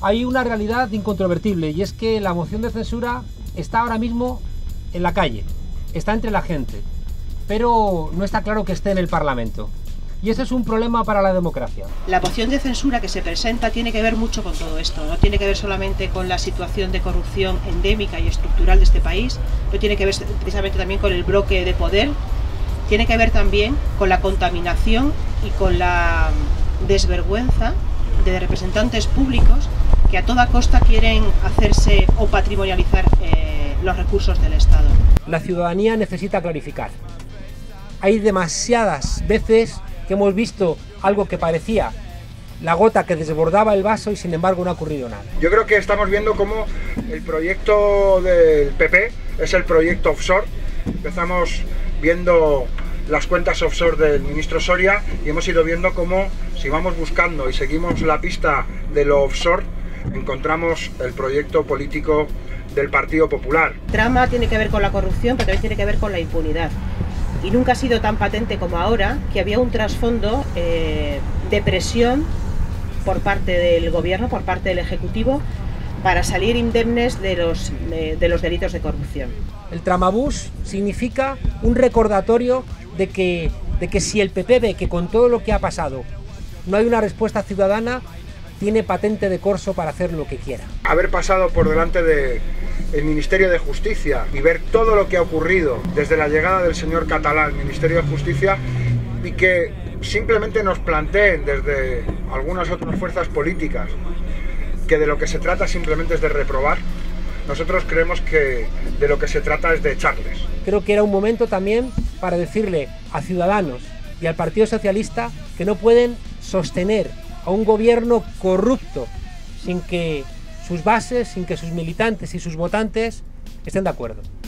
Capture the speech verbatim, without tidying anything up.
Hay una realidad incontrovertible y es que la moción de censura está ahora mismo en la calle, está entre la gente, pero no está claro que esté en el Parlamento. Y ese es un problema para la democracia. La moción de censura que se presenta tiene que ver mucho con todo esto. No tiene que ver solamente con la situación de corrupción endémica y estructural de este país, no tiene que ver precisamente también con el bloque de poder, tiene que ver también con la contaminación y con la desvergüenza de representantes públicos que a toda costa quieren hacerse o patrimonializar eh, los recursos del Estado. La ciudadanía necesita clarificar. Hay demasiadas veces que hemos visto algo que parecía la gota que desbordaba el vaso y sin embargo no ha ocurrido nada. Yo creo que estamos viendo cómo el proyecto del P P es el proyecto offshore. Empezamos viendo las cuentas offshore del ministro Soria y hemos ido viendo cómo, si vamos buscando y seguimos la pista de lo offshore, encontramos el proyecto político del Partido Popular. El trama tiene que ver con la corrupción, pero también tiene que ver con la impunidad. Y nunca ha sido tan patente como ahora que había un trasfondo eh, de presión por parte del gobierno, por parte del Ejecutivo, para salir indemnes de los, de, de los delitos de corrupción. El tramabús significa un recordatorio de que, de que si el P P ve que con todo lo que ha pasado no hay una respuesta ciudadana, tiene patente de corso para hacer lo que quiera. Haber pasado por delante del Ministerio de Justicia y ver todo lo que ha ocurrido desde la llegada del señor Catalá al Ministerio de Justicia y que simplemente nos planteen desde algunas otras fuerzas políticas que de lo que se trata simplemente es de reprobar, nosotros creemos que de lo que se trata es de echarles. Creo que era un momento también para decirle a Ciudadanos y al Partido Socialista que no pueden sostener a un gobierno corrupto sin que sus bases, sin que sus militantes y sus votantes estén de acuerdo.